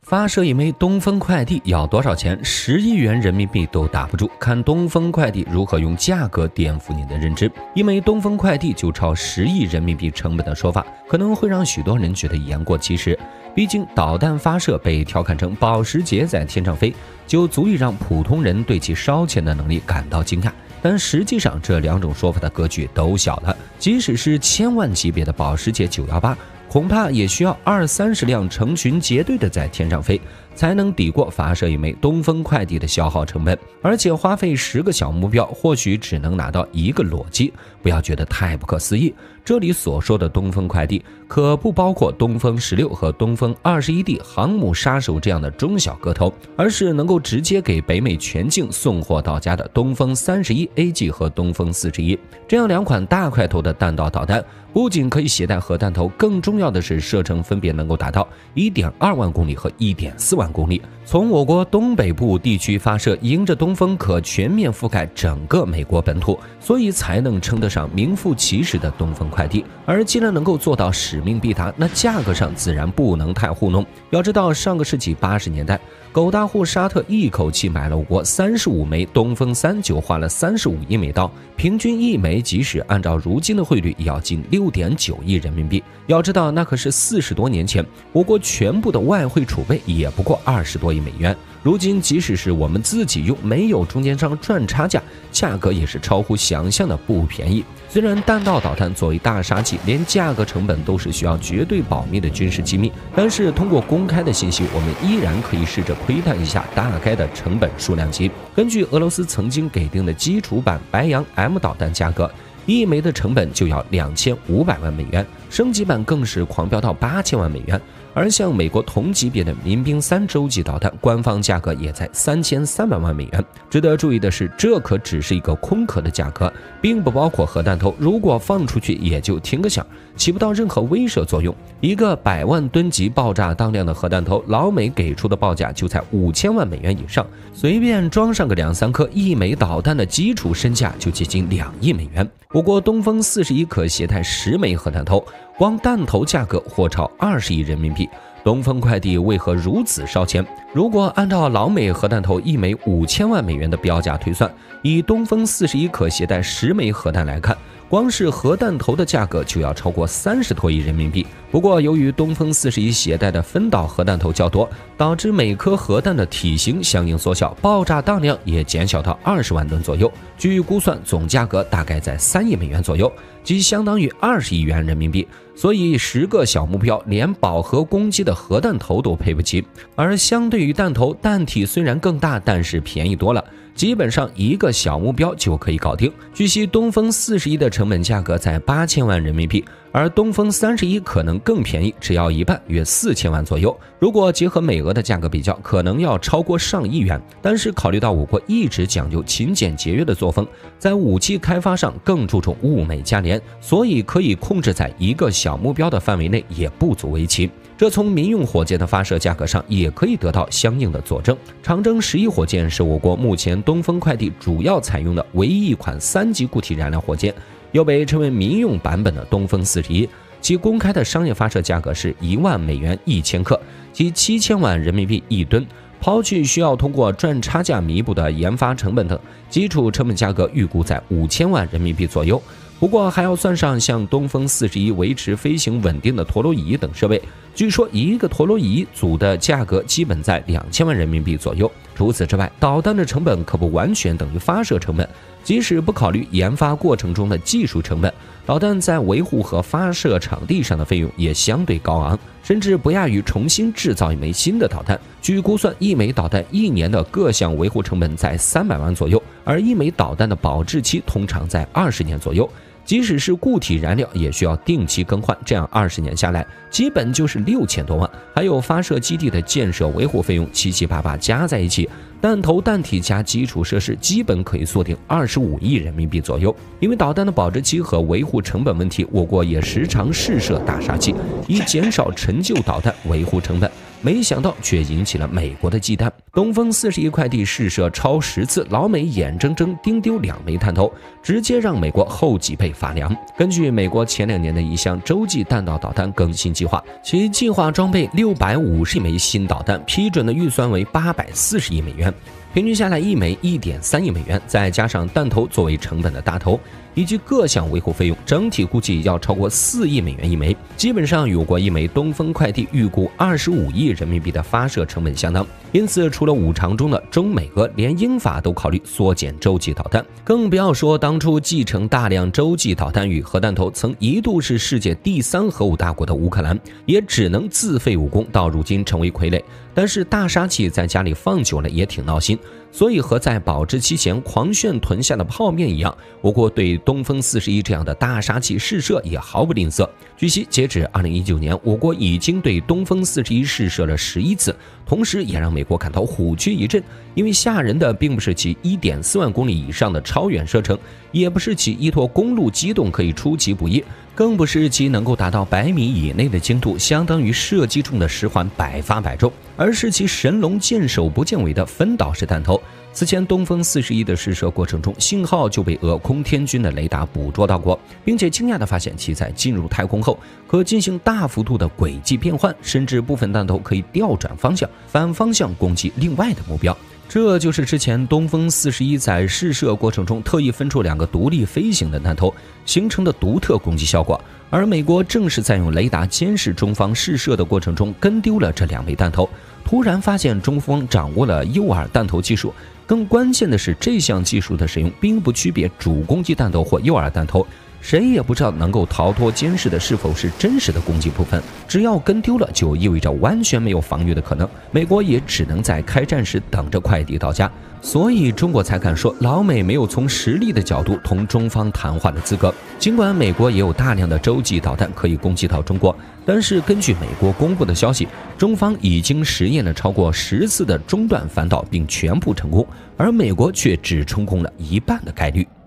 发射一枚东风快递要多少钱？10亿元人民币都打不住，看东风快递如何用价格颠覆你的认知。一枚东风快递就超10亿人民币成本的说法，可能会让许多人觉得言过其实。毕竟导弹发射被调侃成保时捷在天上飞，就足以让普通人对其烧钱的能力感到惊讶。但实际上，这两种说法的格局都小了。即使是千万级别的保时捷918，恐怕也需要20-30辆成群结队的在天上飞，才能抵过发射一枚东风快递的消耗成本。而且花费10个小目标，或许只能拿到1个裸机，不要觉得太不可思议。这里所说的东风快递，可不包括东风16和东风21D 航母杀手这样的中小个头，而是能够直接给北美全境送货到家的东风31AG 和东风41。这样两款大块头的弹道导弹，不仅可以携带核弹头，更重要的是射程分别能够达到1.2万公里和1.4万公里，从我国东北部地区发射，迎着东风可全面覆盖整个美国本土，所以才能称得上名副其实的东风快递。而既然能够做到使命必达，那价格上自然不能太糊弄。要知道，上个世纪80年代，狗大户沙特一口气买了我国35枚东风3，就花了35亿美刀，平均一枚即使按照如今的汇率，也要近6.9亿人民币。要知道，那可是40多年前，我国全部的外汇储备也不过20多亿美元。如今，即使是我们自己用，没有中间商赚差价，价格也是超乎想象的不便宜。虽然弹道导弹作为大杀器，连价格成本都是需要绝对保密的军事机密，但是通过公开的信息，我们依然可以试着窥探一下大概的成本数量级。根据俄罗斯曾经给定的基础版白杨 M 导弹价格，1枚的成本就要2500万美元，升级版更是狂飙到8000万美元。而像美国同级别的民兵3洲际导弹，官方价格也在3300万美元。值得注意的是，这可只是一个空壳的价格，并不包括核弹头，如果放出去也就听个响，起不到任何威慑作用。一个100万吨级爆炸当量的核弹头，老美给出的报价就在5000万美元以上，随便装上个2-3颗1枚导弹的基础身价就接近2亿美元。我国东风41可携带10枚核弹头，光弹头价格或超20亿人民币。东风快递为何如此烧钱？如果按照老美核弹头1枚5000万美元的标价推算，以东风41可携带10枚核弹来看，光是核弹头的价格就要超过30多亿人民币。不过，由于东风41携带的分导核弹头较多，导致每颗核弹的体型相应缩小，爆炸当量也减小到20万吨左右。据估算，总价格大概在3亿美元左右，即相当于20亿元人民币。所以10个小目标连饱和攻击的核弹头都配不起。而相对于弹头，弹体虽然更大，但是便宜多了，基本上1个小目标就可以搞定。据悉，东风41的成本价格在8000万人民币，而东风31可能更便宜，只要一半，约4000万左右。如果结合美俄的价格比较，可能要超过上亿元。但是考虑到我国一直讲究勤俭节约的作风，在武器开发上更注重物美价廉，所以可以控制在1个小目标的范围内，也不足为奇。这从民用火箭的发射价格上也可以得到相应的佐证。长征11火箭是我国目前东风快递主要采用的唯一一款3级固体燃料火箭，又被称为民用版本的东风41，其公开的商业发射价格是1万美元1000克，即7000万人民币1吨。抛去需要通过赚差价弥补的研发成本等，基础成本价格预估在5000万人民币左右。不过还要算上像东风41维持飞行稳定的陀螺仪等设备，据说1个陀螺仪组的价格基本在2000万人民币左右。除此之外，导弹的成本可不完全等于发射成本，即使不考虑研发过程中的技术成本，导弹在维护和发射场地上的费用也相对高昂，甚至不亚于重新制造一枚新的导弹。据估算，1枚导弹1年的各项维护成本在300万左右，而1枚导弹的保质期通常在20年左右。即使是固体燃料也需要定期更换，这样20年下来基本就是6000多万，还有发射基地的建设维护费用，七七八八加在一起，弹头弹体加基础设施基本可以锁定25亿人民币左右。因为导弹的保质期和维护成本问题，我国也时常试射大杀器，以减少陈旧导弹维护成本。 没想到却引起了美国的忌惮。东风41快递试射超10次，老美眼睁睁盯丢2枚弹头，直接让美国后脊背发凉。根据美国前2年的一项洲际弹道导弹更新计划，其计划装备650枚新导弹，批准的预算为840亿美元。平均下来1枚1.3亿美元，再加上弹头作为成本的大头，以及各项维护费用，整体估计要超过4亿美元一枚，基本上与我国一枚东风快递预估25亿人民币的发射成本相当。因此，除了5常中的中美俄，连英法都考虑缩减洲际导弹，更不要说当初继承大量洲际导弹与核弹头，曾一度是世界第3核武大国的乌克兰，也只能自废武功，到如今成为傀儡。但是大杀器在家里放久了也挺闹心，所以和在保质期前狂炫囤下的泡面一样，我国对东风41这样的大杀器试射也毫不吝啬。据悉，截止2019年，我国已经对东风41试射了11次，同时也让美国感到虎躯一震，因为吓人的并不是其1.4万公里以上的超远射程，也不是其依托公路机动可以出其不意，更不是其能够达到100米以内的精度，相当于射击中的10环100发100中，而是其神龙见首不见尾的分导式弹头。此前东风41的试射过程中，信号就被俄空天军的雷达捕捉到过，并且惊讶地发现其在进入太空后可进行大幅度的轨迹变换，甚至部分弹头可以调转方向，反方向攻击另外的目标。这就是之前东风41在试射过程中特意分出2个独立飞行的弹头形成的独特攻击效果，而美国正是在用雷达监视中方试射的过程中跟丢了这2枚弹头，突然发现中方掌握了诱饵弹头技术。更关键的是，这项技术的使用并不区别主攻击弹头或诱饵弹头，谁也不知道能够逃脱监视的是否是真实的攻击部分，只要跟丢了就意味着完全没有防御的可能，美国也只能在开战时等着快递到家。所以中国才敢说老美没有从实力的角度同中方谈话的资格。尽管美国也有大量的洲际导弹可以攻击到中国，但是根据美国公布的消息，中方已经实验了超过10次的中段反导并全部成功，而美国却只成功了1半的概率。